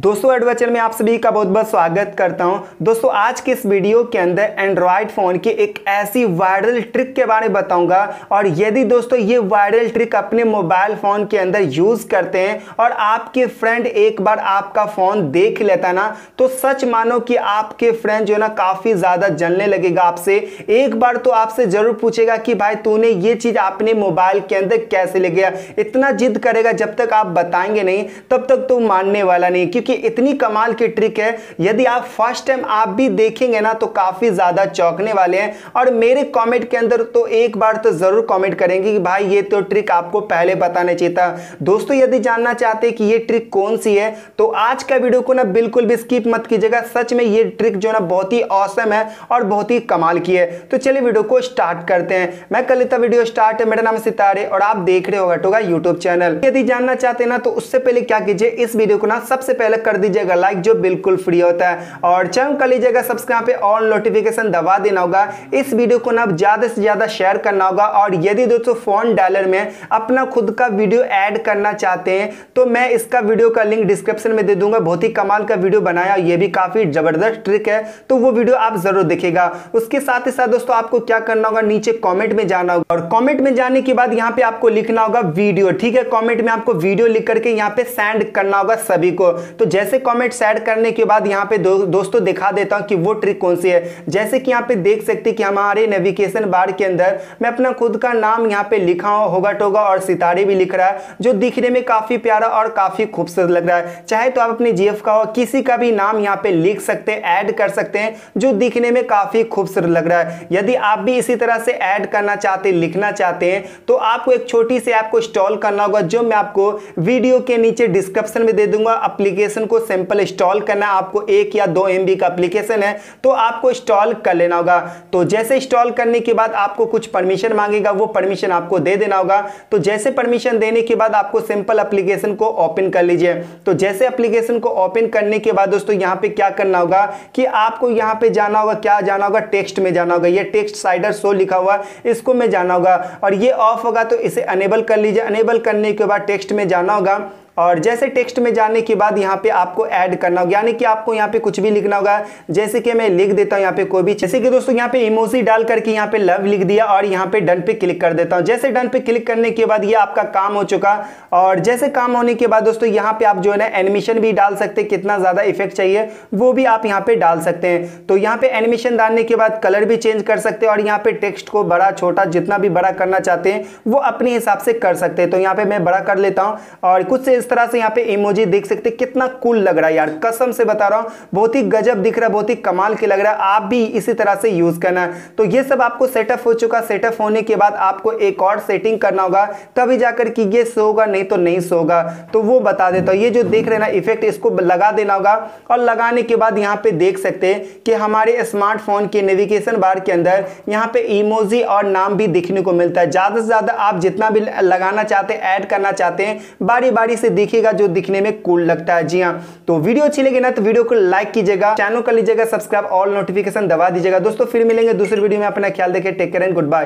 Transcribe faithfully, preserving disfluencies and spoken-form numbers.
दोस्तों एडवेंचर में आप सभी का बहुत बहुत स्वागत करता हूं। दोस्तों आज के इस वीडियो के अंदर एंड्रॉयड फोन की एक ऐसी वायरल ट्रिक के बारे में बताऊंगा, और यदि दोस्तों ये वायरल ट्रिक अपने मोबाइल फोन के अंदर यूज करते हैं और आपके फ्रेंड एक बार आपका फोन देख लेता ना, तो सच मानो कि आपके फ्रेंड जो ना काफी ज्यादा जलने लगेगा आपसे। एक बार तो आपसे जरूर पूछेगा कि भाई तूने ये चीज अपने मोबाइल के अंदर कैसे ले गया। इतना जिद करेगा, जब तक आप बताएंगे नहीं तब तक तो मानने वाला नहीं, क्योंकि इतनी कमाल की ट्रिक है। यदि आप फर्स्ट टाइम आप भी देखेंगे ना तो काफी ज्यादा चौंकने वाले हैं। और मेरे कमेंट के अंदर तो एक बार तो जरूर कमेंट करेंगे कि भाई ये तो ट्रिक आपको पहले बताना चाहिए था। दोस्तों यदि जानना चाहते हैं कि ये ट्रिक कौन सी है तो आज का वीडियो को ना बिल्कुल भी स्किप मत कीजिएगा। सच में ये ट्रिक जो ना बहुत ही ऑसम है और बहुत ही कमाल की है। तो चलिए वीडियो को स्टार्ट करते हैं। मैं कर लेता वीडियो स्टार्ट। मेरा नाम सितारे और आप देख रहे हो टोगा यूट्यूब चैनल। यदि जानना चाहते हैं ना तो उससे पहले क्या कीजिए, इस वीडियो को ना सबसे पहले कर दीजिएगा लाइक, जो बिल्कुल फ्री होता है, और चैनल कर लीजिएगा सब्सक्राइब पे ऑल नोटिफिकेशन दबा देना होगा। इस वीडियो को ना ज्यादा से ज्यादा शेयर करना होगा। और यदि दोस्तों फोन डायलर में अपना खुद का वीडियो ऐड करना चाहते हैं तो मैं इसका वीडियो का लिंक डिस्क्रिप्शन में दे दूंगा। बहुत ही कमाल का वीडियो बनाया, ये भी काफी जबरदस्त ट्रिक है, तो वो वीडियो आप जरूर देखिएगा। उसके साथ ही साथ दोस्तों आपको क्या करना होगा, नीचे कॉमेंट में जाना होगा, और कॉमेंट में जाने के बाद यहाँ पे आपको लिखना होगा वीडियो। ठीक है, कॉमेंट में आपको वीडियो लिख करके यहाँ पे सेंड करना होगा सभी को। तो जैसे कमेंट सेंड करने के बाद यहाँ पे दो, दोस्तों दिखा देता हूँ कि वो ट्रिक कौन सी है। जैसे कि यहाँ पे देख सकते हैं कि हमारे नेविगेशन बार के अंदर मैं अपना खुद का नाम यहाँ पे लिखा होगा टोगा, और सितारे भी लिख रहा है, जो दिखने में काफी प्यारा और काफी खूबसूरत लग रहा है। चाहे तो आप अपने जीएफ का हो किसी का भी नाम यहाँ पे लिख सकते हैं, ऐड कर सकते हैं, जो दिखने में काफी खूबसूरत लग रहा है। यदि आप भी इसी तरह से ऐड करना चाहते हैं, लिखना चाहते हैं, तो आपको एक छोटी सी ऐप को इंस्टॉल करना होगा, जो मैं आपको वीडियो के नीचे डिस्क्रिप्शन में दे दूंगा। एप्लीकेशन को सिंपल इंस्टॉल करना है आपको, एक या दो एमबी का एप्लीकेशन है तो आपको इंस्टॉल कर लेना होगा। तो जैसे इंस्टॉल करने के बाद आपको कुछ परमिशन मांगेगा, वो परमिशन आपको दे देना होगा। तो जैसे परमिशन देने के बाद आपको सिंपल एप्लीकेशन को ओपन कर लीजिए। तो जैसे एप्लीकेशन को ओपन करने के बाद दोस्तों यहाँ पे क्या करना होगा कि आपको यहाँ पे जाना होगा, क्या जाना होगा, टेक्स्ट में जाना होगा। ये टेक्स्ट साइडर शो लिखा हुआ, इसको में जाना होगा, और ये ऑफ होगा तो इसे अनेबल कर लीजिए। अनेबल करने के बाद टेक्स्ट में जाना होगा, और जैसे टेक्स्ट में जाने के बाद यहाँ पे आपको ऐड करना होगा, यानी कि आपको यहाँ पे कुछ भी लिखना होगा। जैसे कि मैं लिख देता हूँ यहाँ पे कोई भी, जैसे कि दोस्तों यहाँ पे इमोजी डाल करके यहाँ पे लव लिख दिया, और यहाँ पे डन पे क्लिक कर देता हूँ। जैसे डन पे क्लिक करने के बाद ये आपका काम हो चुका। और जैसे काम होने के बाद दोस्तों यहाँ पे आप जो है ना एनिमेशन भी डाल सकते हैं, कितना ज्यादा इफेक्ट चाहिए वो भी आप यहाँ पे डाल सकते हैं। तो यहाँ पे एनिमेशन डालने के बाद कलर भी चेंज कर सकते हैं, और यहाँ पे टेक्स्ट को बड़ा छोटा जितना भी बड़ा करना चाहते हैं वो अपने हिसाब से कर सकते हैं। तो यहाँ पे मैं बड़ा कर लेता हूँ, और कुछ इस तरह से यहाँ पे इमोजी देख सकते हैं, कितना कूल लग रहा है यार, कसम से बता रहा हूं, बहुत ही गजब दिख रहा है, बहुत ही कमाल के लग रहा है। आप भी इसी तरह से यूज करना है। तो ये सब आपको सेटअप हो चुका। सेटअप होने के बाद आपको एक और सेटिंग करना होगा, तभी जाकर कि ये शो होगा, नहीं तो नहीं शो होगा। तो वो बता देता हूं। ये जो देख रहे हैं ना इफेक्ट, इसको लगा देना होगा, और लगाने के बाद यहाँ पे देख सकते हैं कि हमारे स्मार्टफोन के नेविगेशन बार के अंदर यहाँ पे इमोजी और नाम भी दिखने को मिलता है। ज्यादा से ज्यादा आप जितना भी लगाना चाहते हैं, ऐड करना चाहते हैं, बारी बारी से दिखेगा, जो दिखने में कूल लगता है। जी हाँ, तो वीडियो अच्छी लगी ना तो वीडियो को लाइक कीजिएगा, चैनल कर लीजिएगा सब्सक्राइब, ऑल नोटिफिकेशन दबा दीजिएगा। दोस्तों फिर मिलेंगे दूसरी वीडियो में। अपना ख्याल रखिए, take care and good bye.